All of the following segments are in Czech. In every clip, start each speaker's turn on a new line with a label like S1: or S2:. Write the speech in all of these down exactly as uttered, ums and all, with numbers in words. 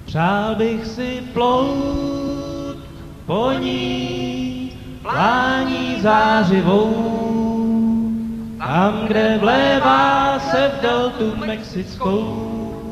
S1: Přál bych si plout po ní plání zářivou, tam, kde vlévá se v deltu mexickou.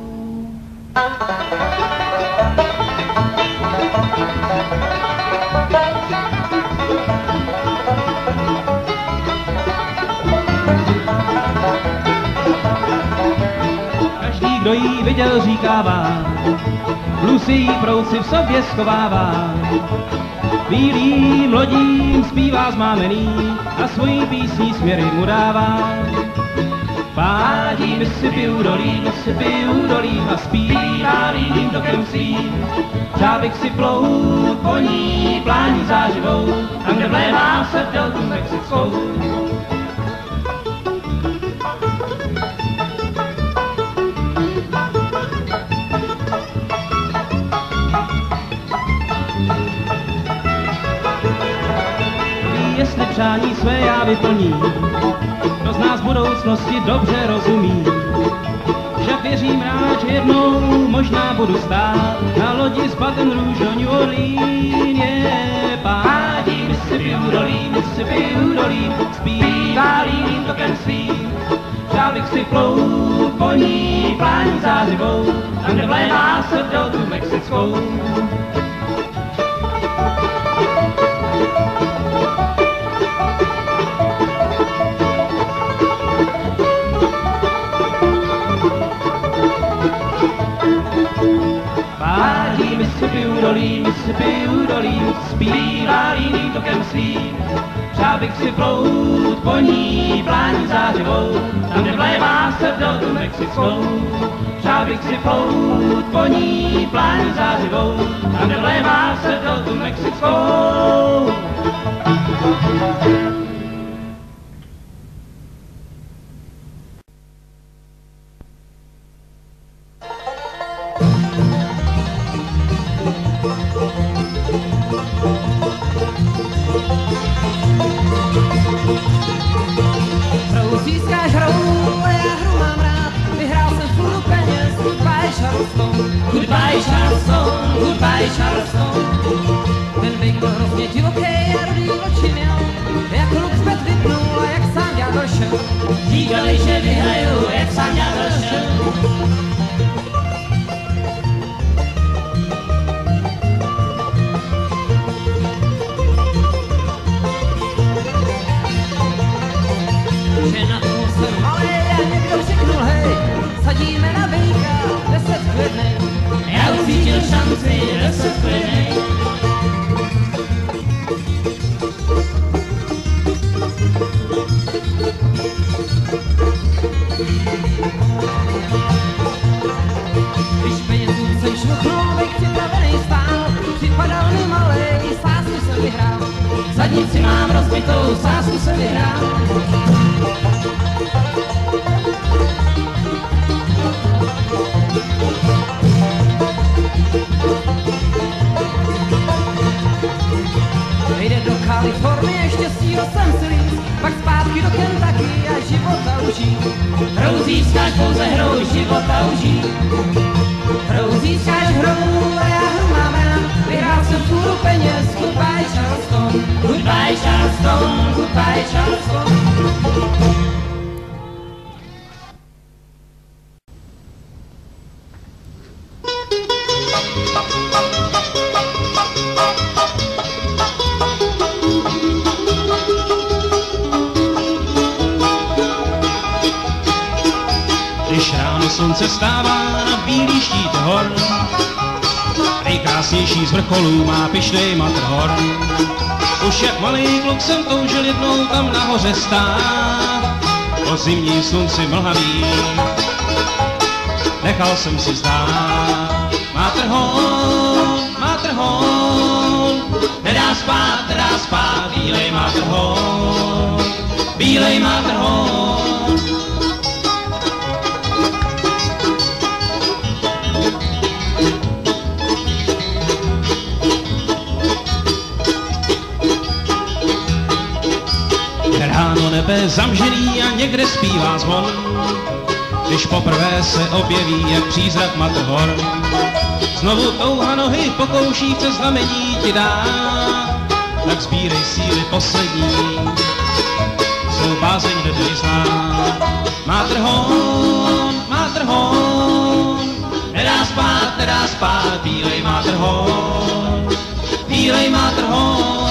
S1: Každý, kdo jí viděl, říká vám, blues jí prouci v sobě schovává. Bílým lodím zpívá zmámený a svojí písní směry mu dává. Pádí Mississippi údolí, Mississippi údolí a zpívá rýdým tokem svým. Přál bych si plout po ní plání zářivou, tam, kde vlévá se v deltu mexickou. Jestli přání své já vyplní, kdo z nás budoucnosti dobře rozumí, že věřím rád, že jednou možná budu stát na lodi z Baton Rouge do New Orleans. Je pádí Mississippi údolí, Mississippi údolí, zpívá rýdým tokem svým. Přál bych si plout po ní plání zářivou, tam, kde vlévá se v deltu mexickou. Pádí Mississippi údolí, Mississippi údolí, zpívá rýdým tokem svým. Přál bych si plout po ní plání zářivou, tam, kde vlévá se v deltu mexickou. Přál bych si plout po ní plání zářivou, tam, kde vlévá se v deltu mexickou.
S2: Goodbye Charleston, goodbye Charleston. Ten bejk byl hrozně divokej a rudý oči měl, jak luk zpět vypnul a jak sám ďábel šel. Říkali, že vyhraju, jak sám ďábel šel. Že na toho jsem malej a někdo řeknul hej, sadíme na bejka deset klidnej. Já ucítil šanci deset klidnej. Když penězů jsem šmuchnul, bejk připravenej stál, připadal mi malej, sázku jsem vyhrál. V zadnici mám rozbitou, sázku jsem vyhrál. Jde do Kalifornie, štěstího jsem si líst, pak zpátky do Kentucky a života užít. Hrou získáš pouze hrou, života užít. Hrou získáš hrou a já hru mám rád, vyhrál jsem půl peněz, goodbye Charleston, goodbye Charleston, goodbye Charleston.
S1: Když ráno slunce stává na bílý štít hor, nejkrásnější z vrcholů má pyšnej Matterhorn. Už jak malý kluk jsem toužil jednou tam nahoře stát, po zimním slunci mlhavý nechal jsem si zdát. Matterhorn, Matterhorn, nedá spát, nedá spát, bílej Matterhorn, bílej Matterhorn. Ráno nebe zamžený a někde zpívá zvon, když poprvé se objeví jak přízrak Matterhorn. Znovu touha nohy pokouší přes znamení ti dá, tak sbírej síly poslední, svou bázeň nedej znát. Mátrhon, mátrhon, nedá spát, nedá spát, bílej mátrhon, bílej mátrhon.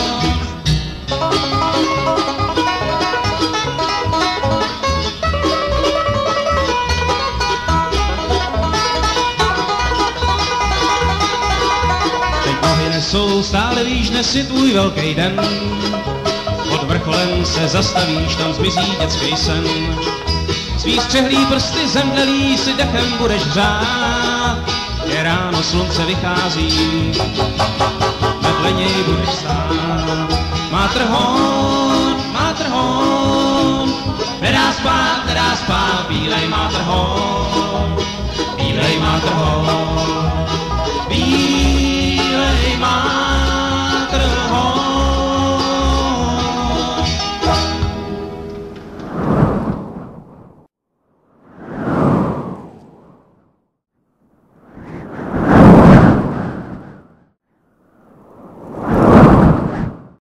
S1: Jsou stále víš, dnes je tvůj velký den. Pod vrcholem se zastavíš, tam zmizí dětský sen. Svý střehlý prsty zemdlelý si dechem budeš řát. Je ráno, slunce vychází, vedle něj budeš stát. Mátrhon, mátrhon, nedá spát, nedá spát, bílej mátrhon, bílej mátrhon, bílej mátrhon.